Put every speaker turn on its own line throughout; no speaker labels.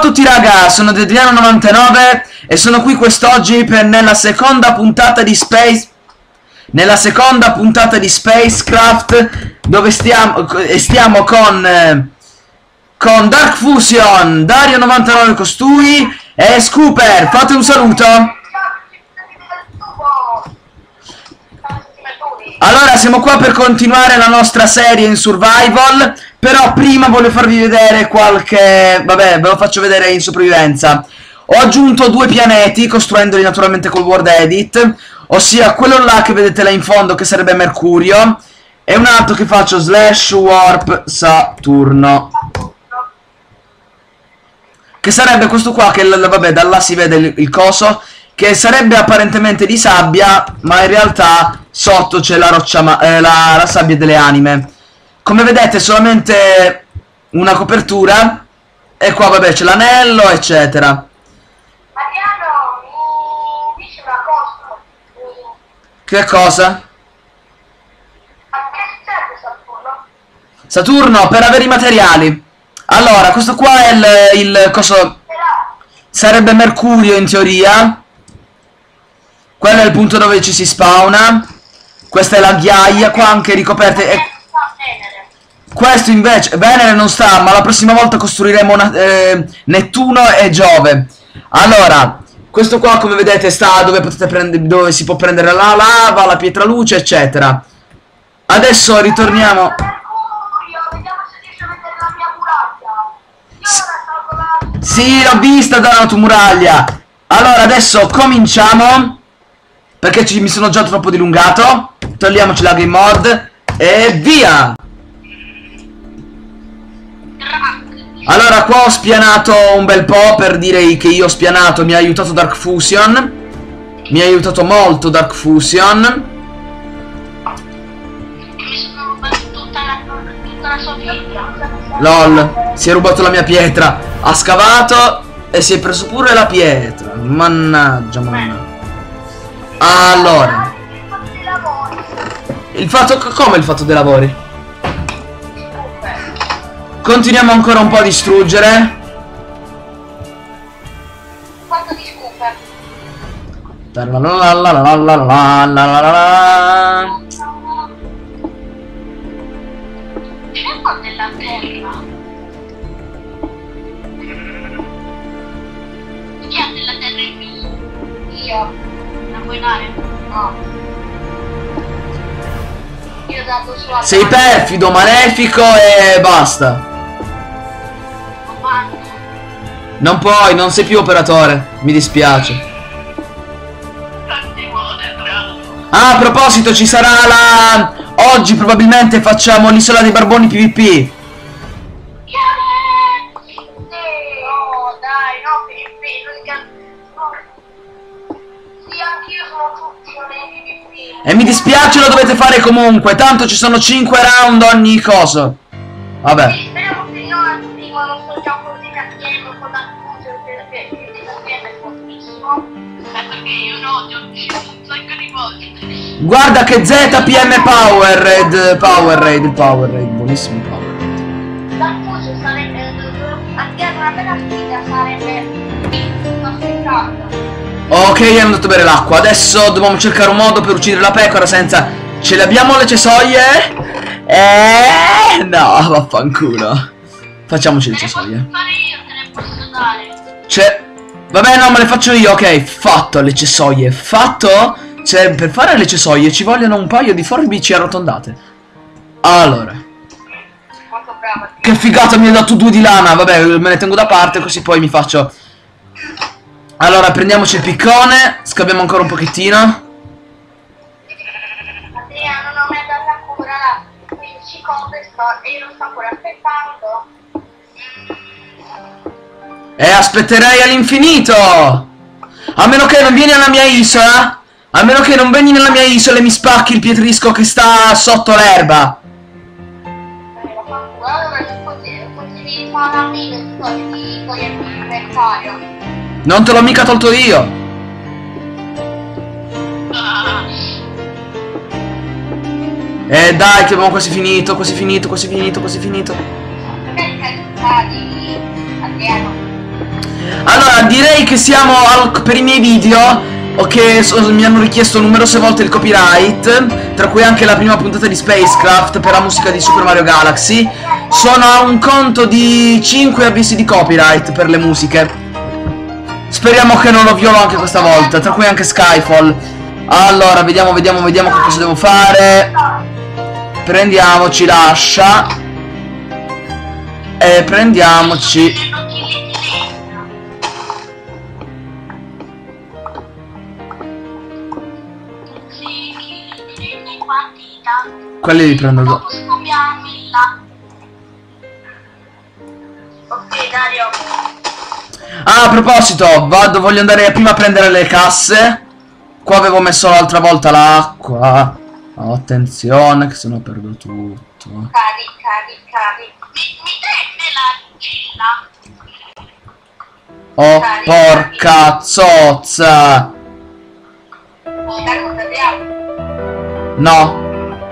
tutti raga, sono Dedriano99 e sono qui quest'oggi nella seconda puntata di Spacecraft, dove stiamo con Dark Fusion, Dario99 costui e Scooper. Fate un saluto. Allora, siamo qua per continuare la nostra serie in survival, però prima voglio farvi vedere qualche... vabbè, ve lo faccio vedere in sopravvivenza. Ho aggiunto 2 pianeti, costruendoli naturalmente col World Edit, ossia quello là che vedete là in fondo, che sarebbe Mercurio, e un altro che faccio /warp Saturno, che sarebbe questo qua, che vabbè, da là si vede il coso, che sarebbe apparentemente di sabbia, ma in realtà sotto c'è la roccia, la sabbia delle anime. Come vedete solamente una copertura, e qua vabbè c'è l'anello eccetera.
Mariano, mi dici una cosa?
Che cosa?
A che serve Saturno?
Saturno per avere i materiali. Allora, questo qua è il coso, sarebbe Mercurio in teoria. Quello è il punto dove ci si spawna. Questa è la ghiaia, qua anche ricoperte. E questo invece, Venere non sta, ma la prossima volta costruiremo Nettuno e Giove. Allora, questo qua come vedete sta dove potete prendere, dove si può prendere la lava, la pietra luce, eccetera. Adesso ritorniamo. Sì, l'ho vista dalla tua muraglia. Allora, adesso cominciamo, perché mi sono già troppo dilungato. Togliamoci la game mod e via. Allora, qua ho spianato un bel po', per dire che io ho spianato. Mi ha aiutato Dark Fusion. Mi ha aiutato molto Dark Fusion.
Mi sono rubato tutta la sua pietra.
LOL, si è rubato la mia pietra. Ha scavato e si è preso pure la pietra. Mannaggia, mannaggia. Allora, il fatto... come il fatto dei lavori? Continuiamo ancora un po' a distruggere.
Quanto di Scooper? C'è qua della terra. Chi ha della terra in più? Io. La vuoi dare? No. Io ho dato sulla...
Sei perfido, malefico e basta. Non puoi, non sei più operatore. Mi dispiace. Ah, a proposito, ci sarà la... oggi probabilmente facciamo l'isola dei barboni PvP.
No, dai, no, PvP. Sì, anch'io sono tutti nei PvP.
E mi dispiace, lo dovete fare comunque. Tanto ci sono 5 round ogni coso. Vabbè.
Sì, speriamo che io al primo non sto già così cattivo con la luce, perché è fortissimo. Perché io no, ti ho ucciso un sacco di volte.
Guarda che ZPM Powerade, buonissimo Powerade.
Dal fuso sarebbe, anche una bella sfida sarebbe una spettacolo.
Ok, è andato a bere l'acqua. Adesso dobbiamo cercare un modo per uccidere la pecora senza... Ce le abbiamo le cesoie? No, vaffanculo. Facciamoci le cesoie.
Te ne posso fare io, te ne posso dare.
Vabbè, no, me le faccio io, ok. Fatto le cesoie. Fatto? Cioè, per fare le cesoie ci vogliono un paio di forbici arrotondate. Allora.
Molto brava.
Che figata, mi hai dato 2 di lana. Vabbè, me ne tengo da parte, così poi mi faccio... Allora, prendiamoci il piccone. Scaviamo ancora un pochettino.
Adriano non mi ha dato ancora 15 cose e io lo sto ancora aspettando.
E aspetterei all'infinito. A meno che non vieni alla mia isola. A meno che non venni nella mia isola e mi spacchi il pietrisco che sta sotto l'erba.
Allora potevi fare a me le storie di togliermi l'inventario.
Non te l'ho mica tolto io. Dai, che abbiamo quasi finito, quasi finito.
Perché di Adriano?
Allora, direi che siamo per i miei video che mi hanno richiesto numerose volte il copyright, tra cui anche la prima puntata di Spacecraft per la musica di Super Mario Galaxy. Sono a un conto di 5 avvisi di copyright per le musiche. Speriamo che non lo violo anche questa volta, tra cui anche Skyfall. Allora, vediamo che cosa devo fare. Prendiamoci l'ascia e prendiamoci... Quelli li prendo dopo.
Ok, Dario.
Ah, a proposito, voglio andare prima a prendere le casse. Qua avevo messo l'altra volta l'acqua. Oh, attenzione che se no perdo tutto.
Cari. Mi dai la
Oh, porca zozza. No.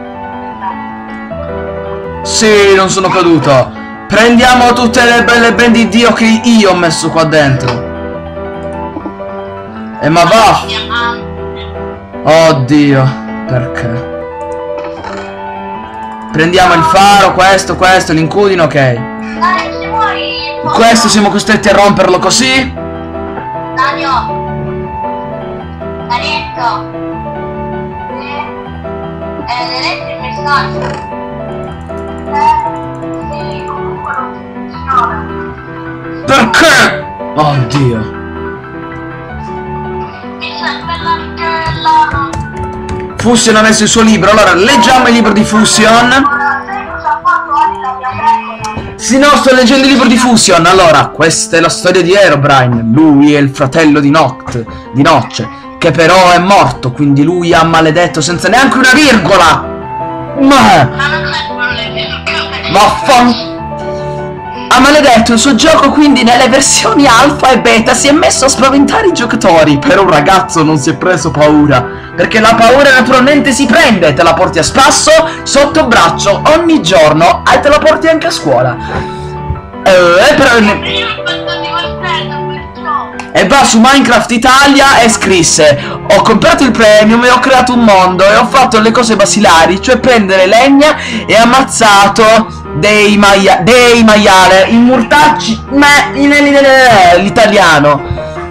Sì, non sono caduto. Prendiamo tutte le belle ben di Dio che io ho messo qua dentro. Ma va. Oddio. Perché? Prendiamo il faro, questo, l'incudine, ok. Questo siamo costretti a romperlo così.
Dario. Darietto. Letto il messaggio. Sì, comunque non funziona.
Perché? Oddio.
Mi serve la...
Fusion ha messo il suo libro. Allora, leggiamo il libro di Fusion. Sì, no, sto leggendo il libro di Fusion. Allora, questa è la storia di Herobrine. Lui è il fratello di Notch, che però è morto, quindi lui ha maledetto senza neanche una virgola. Ha maledetto il suo gioco, quindi nelle versioni alfa e beta si è messo a spaventare i giocatori. Però un ragazzo non si è preso paura, perché la paura naturalmente si prende, te la porti a spasso sotto braccio ogni giorno e te la porti anche a scuola. E va su Minecraft Italia e scrisse: ho comprato il premium e ho creato un mondo e ho fatto le cose basilari, cioè prendere legna e ammazzato dei maiale, in murtacci, l'italiano,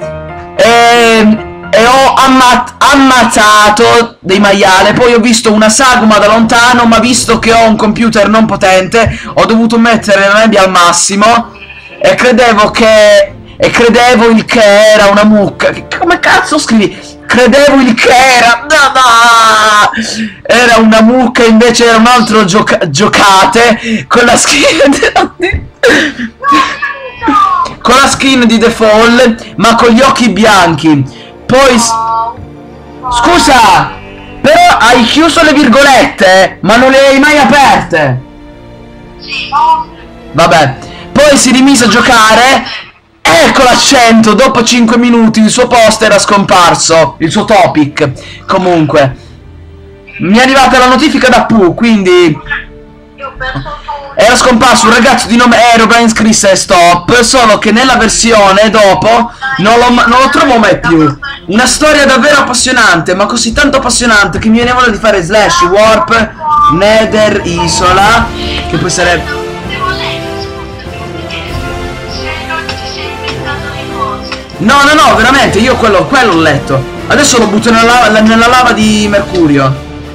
e ho ammazzato dei maiale. Poi ho visto una sagoma da lontano, ma visto che ho un computer non potente ho dovuto mettere la nebbia al massimo e credevo il che era una mucca. Come cazzo scrivi? Credevo il che era una mucca, invece era un altro giocate con la skin con la skin di The Fall, ma con gli occhi bianchi. Poi scusa, però hai chiuso le virgolette, ma non le hai mai aperte. Vabbè, poi si rimise a giocare. Ecco l'accento, dopo 5 minuti il suo post era scomparso, il suo topic. Comunque, mi è arrivata la notifica da Pooh, quindi era scomparso un ragazzo di nome Herobrine, scrisse stop, solo che nella versione dopo non lo trovo mai più. Una storia davvero appassionante, ma così tanto appassionante che mi viene voglia di fare slash warp nether isola, che poi sarebbe... No, veramente, io quello ho letto. Adesso lo butto nella lava di Mercurio.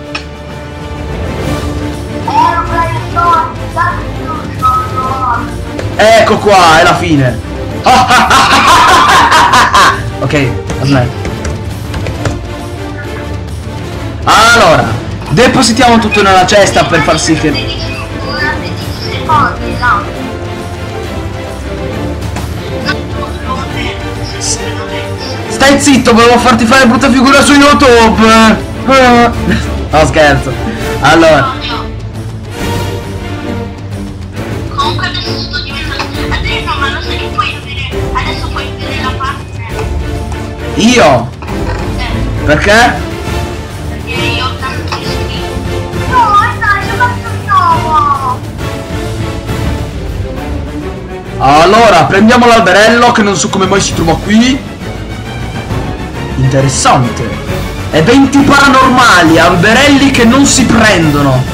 Ecco qua, è la fine. Ok, aspetta. Allora, depositiamo tutto nella cesta per far sì che... Stai zitto, volevo farti fare brutta figura su YouTube. No, scherzo. Allora,
comunque adesso sto diventando... Adesso, ma lo sai che puoi vedere... Adesso puoi vedere la parte.
io? Perché?
Perché io ho tanti iscritti. No, dai, io faccio nuovo.
Allora, prendiamo l'alberello che non so come mai si trova qui. Interessante. Eventi paranormali, alberelli che non si prendono.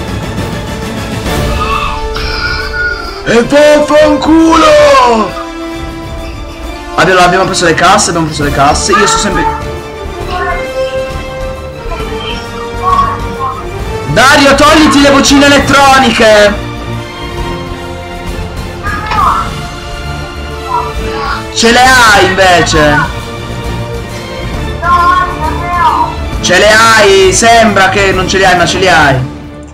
E vaffanculo! Abbiamo preso le casse, Io sto sempre... Dario, togliti le vocine elettroniche! Ce le hai invece! Ce le hai! Sembra che non ce li hai, ma ce li hai!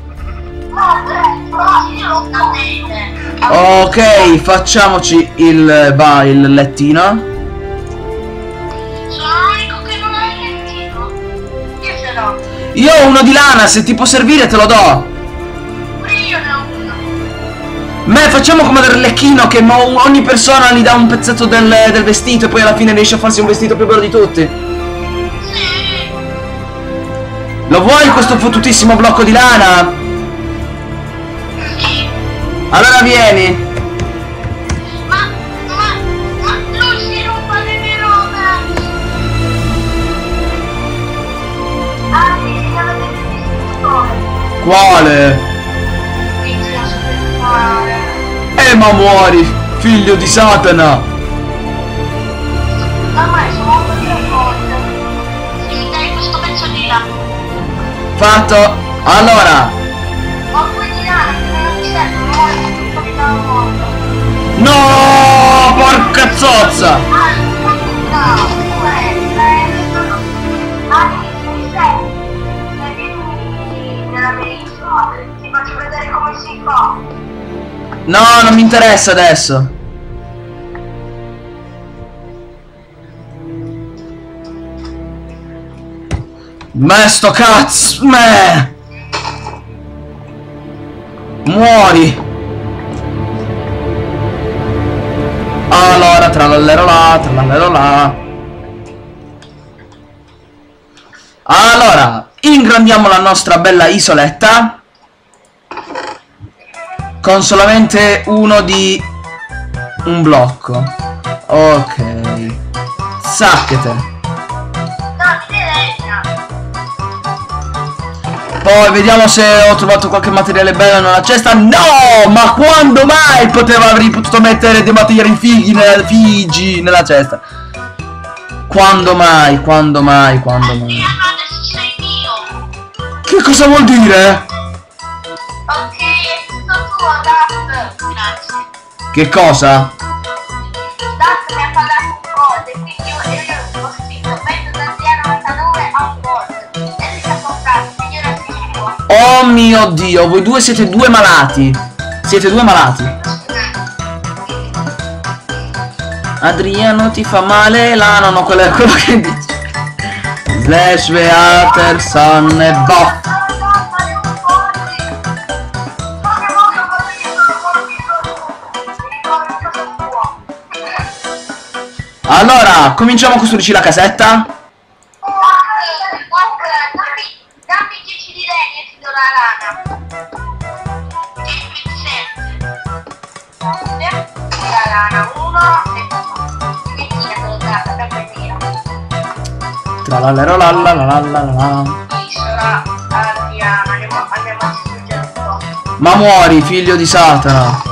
Ok, facciamoci il lettino.
Sono l'unico che non ha il lettino. Io ce l'ho.
Io ho uno di lana, se ti può servire te lo do.
Pure io ne ho uno.
Facciamo come del lecchino che ogni persona gli dà un pezzetto del vestito e poi alla fine riesce a farsi un vestito più bello di tutti.
Sì.
Lo vuoi questo fottutissimo blocco di lana?
Sì.
Allora vieni.
Ma lui si ruba le mie robe. Ah, sì, avete visto.
Quale? Ma muori, figlio di Satana.
Ormai sono un po' di raccolta. Se mi dai questo pezzo di là.
Fatto. Allora.
Ho due di lana che non mi servono, non mi danno molto.
No, porca zozza.
Ti faccio vedere come si fa.
No, non mi interessa adesso. Me sto cazzo. Me. Muori. Allora, trallallero là. Allora, ingrandiamo la nostra bella isoletta. Con solamente uno di un blocco. Ok. Sacchete. Poi vediamo se ho trovato qualche materiale bello nella cesta. No! Ma quando mai avrei potuto mettere dei materiali fighi nella cesta? Quando mai?
Adesso sei mio.
Che cosa vuol dire?
Ok, è tutto tuo, Dat. Grazie.
Che cosa?
Dat mi ha pagato un gold e quindi io ho scritto metto da 99 a un gold. E lui si è comprato, quindi ora sei tuo.
Oh mio Dio, voi due siete due malati. Adriano ti fa male la... No, quello è quello che dice. Slash Veaterson e boh. Allora, cominciamo a costruirci la casetta.
Dammi 10 di legno e ti do la lana. E 27. La lana, 1 e 2. Te l'ho data, per dire.
Trallallero la.
Isola, Adriana, andiamo a distruggere un po'.
Ma muori, figlio di Satana.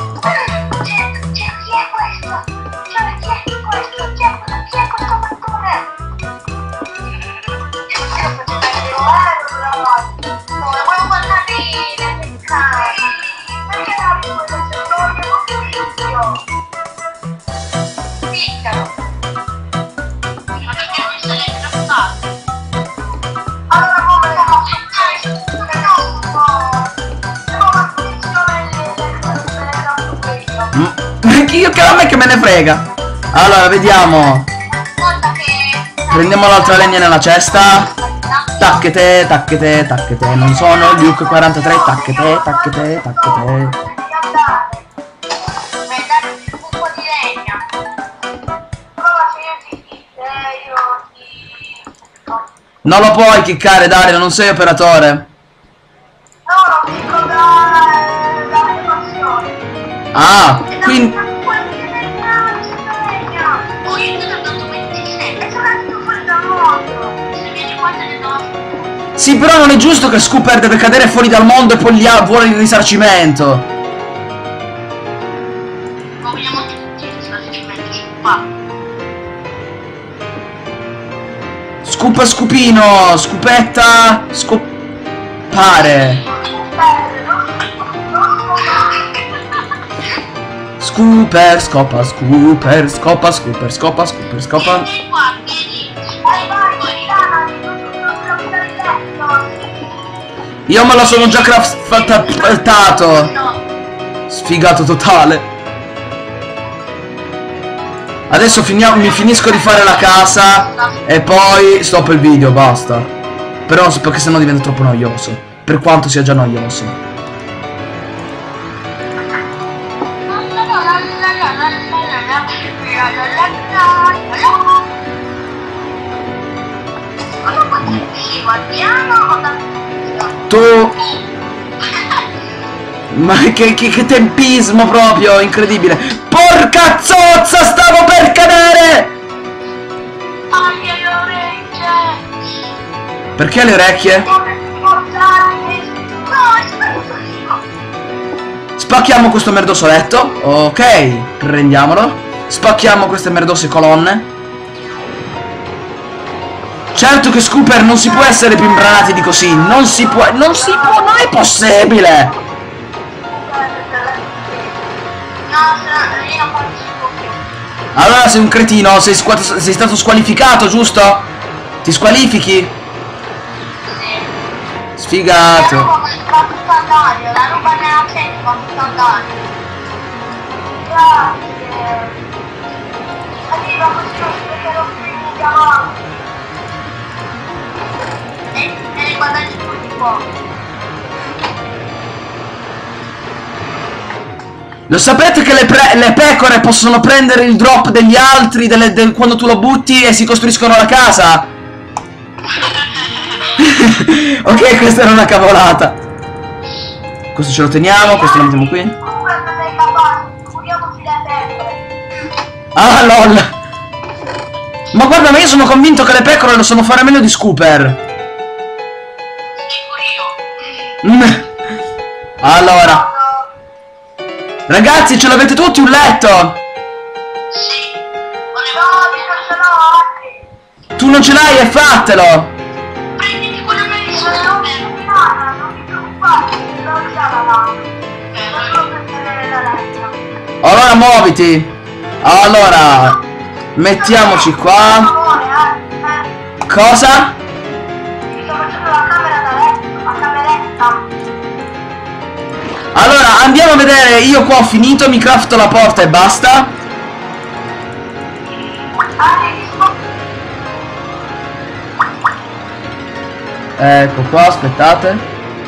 Io che a me che me ne frega. Allora vediamo. Prendiamo l'altra legna nella cesta. Tacchete. Non sono Luke 43. Tacchete. Non lo puoi kickare, Dario, non sei operatore.
No, non dico da animazione.
Ah, quindi... Sì, però non è giusto che Scooper deve cadere fuori dal mondo e poi gli vuole il risarcimento.
Ma vogliamo tutti il risarcimento, qua.
Scupa scupino, scupetta, scopare. Scooper, scopa, Scooper, scopa, Scooper, scopa, Scooper, scopa.
Vieni qua, vieni.
Io me lo sono già craftato. Sfigato totale. Adesso mi finisco di fare la casa e poi stop il video, basta. Però perché sennò diventa troppo noioso. Per quanto sia già noioso. Tu... Ma che tempismo proprio, incredibile. Porca zozza, stavo per cadere!
Aia le orecchie!
Perché le orecchie? Spacchiamo questo merdoso letto. Ok, prendiamolo. Spacchiamo queste merdose colonne. Certo che Scooper non si può essere più imbranati di così. Non è possibile. Allora sei un cretino, sei stato squalificato, giusto? Ti squalifichi? Sfigato.
La roba nella cena va tutta andare. Grazie. Arriva così non si vede più avanti. E guardate tutti qua.
Lo sapete che le pecore possono prendere il drop degli altri quando tu lo butti e si costruiscono la casa? Ok, questa era una cavolata. Questo ce lo teniamo, questo lo mettiamo qui. Ah, lol. Ma guarda, ma io sono convinto che le pecore lo sanno fare meglio di Scooper. Allora, ragazzi, ce l'avete tutti un letto?
Sì.
Tu non ce l'hai e fatelo.
Prenditi quello che mi sono. Non ti preoccupare, non c'è la mano. Non so prendere la lettera.
Allora muoviti. Allora, mettiamoci qua. Cosa?
Mi sto facendo la camera da letto, la cameretta.
Allora, andiamo a vedere. Io qua ho finito, mi crafto la porta e basta. Ecco qua, aspettate.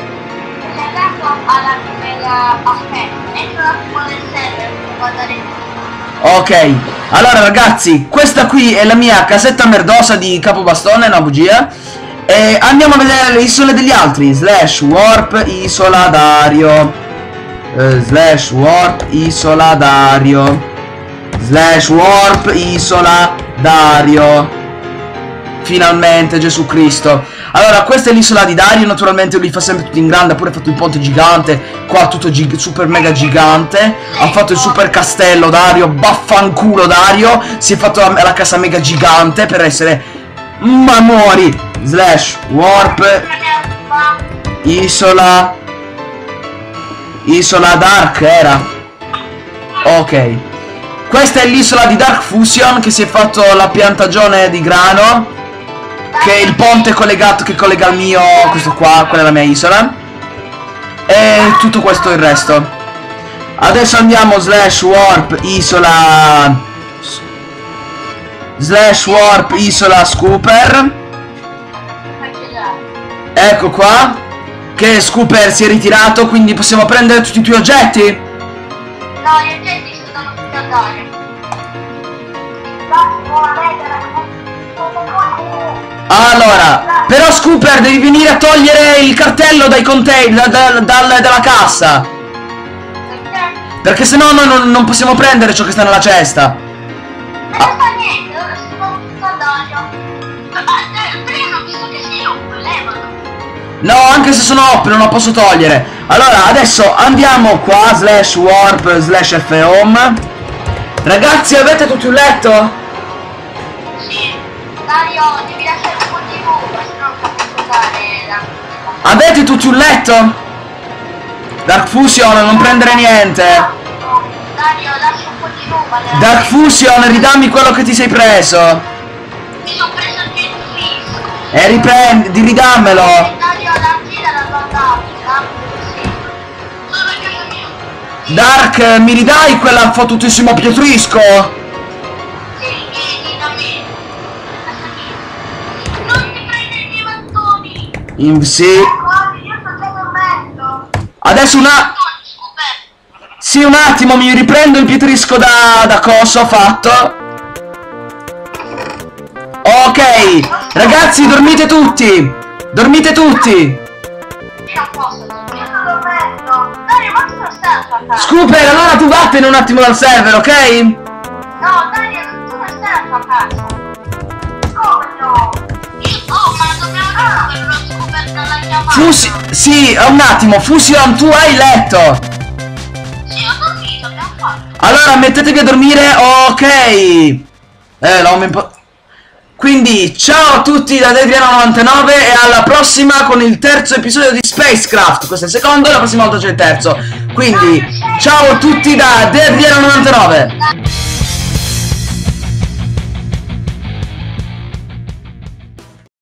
Ok, allora ragazzi, questa qui è la mia casetta merdosa di Capobastone, no bugia. E andiamo a vedere le isole degli altri. Slash warp isola Dario. Slash warp isola Dario. Slash warp isola Dario. Finalmente, Gesù Cristo. Allora, questa è l'isola di Dario. Naturalmente lui fa sempre tutto in grande. Ha pure fatto il ponte gigante. Qua tutto super mega gigante. Ha fatto il super castello Dario. Baffanculo Dario. Si è fatto la casa mega gigante per essere... Ma muori. Slash warp isola Dark era. Ok. Questa è l'isola di Dark Fusion, che si è fatto la piantagione di grano, che è il ponte collegato che collega il mio, questo qua, quella è la mia isola. E tutto questo il resto. Adesso andiamo slash warp isola Scooper. Ecco qua, che Scooper si è ritirato, quindi possiamo prendere tutti i tuoi oggetti?
No, gli oggetti si devono tutti andare.
Allora, però Scooper devi venire a togliere il cartello dai container, dalla cassa. Perché sennò noi non possiamo prendere ciò che sta nella cesta.
Ma non fa niente, ora si può tutto andare. Prima ho visto che si rompe, levalo.
No, anche se sono OP non lo posso togliere. Allora, adesso andiamo qua, /warp/fhome. Ragazzi, avete tutti un letto?
Sì. Dario, devi lasciare un po' di ruba, se no non capisco fare la...
Avete tutti un letto? Dark Fusion, non prendere niente.
Dario, lascia un po' di ruba.
Dark Fusion, ridammi quello che ti sei preso.
Mi sono preso il jetfisco.
E riprendi, ridammelo.
Dario, la tira la tua tappa. Sì. Solo che io mio.
Dark, mi ridai quella fottutissimo pietrisco?
Sì, vieni da me. Non ti prendi i miei mattoni.
Sì.
Io sto già dormendo.
Adesso
Mattoni scoperti.
Sì, un attimo, mi riprendo il pietrisco da coso fatto. Ok, ragazzi, dormite tutti. Dormite tutti.
Io non posso dormire. Io sto dormendo. Dario, ma tu non stai a tua casa.
Scooper, allora tu vattene un attimo dal server, ok?
No, Dario, tu non stai a tua casa. Come no? Ma dobbiamo per l'ho scoperta la chiamata.
Sì, un attimo, Fusion, tu hai letto.
Sì, ho dormito, abbiamo fatto.
Allora, mettetevi a dormire, ok. Quindi, ciao a tutti da Deadriano99 e alla prossima con il terzo episodio di Spacecraft. Questo è il secondo e la prossima volta c'è il terzo. Quindi, ciao a tutti da Deadriano99.